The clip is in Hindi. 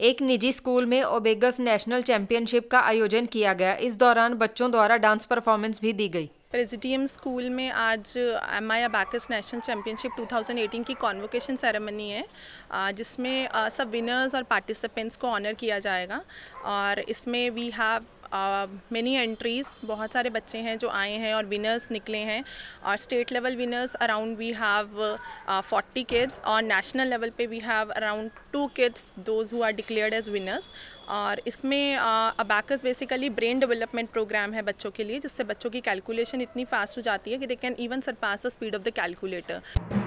एक निजी स्कूल में ओबेगस नेशनल चैंपियनशिप का आयोजन किया गया। इस दौरान बच्चों द्वारा डांस परफॉर्मेंस भी दी गई। प्रेसिडियम स्कूल में आज MI अबैकस नेशनल चैम्पियनशिप 2018 की कॉन्वोकेशन सेरेमनी है, जिसमें सब विनर्स और पार्टिसिपेंट्स को ऑनर किया जाएगा। और इसमें वी हैव मेनी एंट्रीज़, बहुत सारे बच्चे हैं जो आए हैं और विनर्स निकले हैं। और state level winners around we have 40 kids, और नेशनल लेवल पे we have around 2 kids those who are declared as winners. और इसमें abacus basically brain development program है बच्चों के लिए, जिससे बच्चों की कैलकुलेशन इतनी फास्ट हो जाती है कि they can even surpass the speed of the calculator.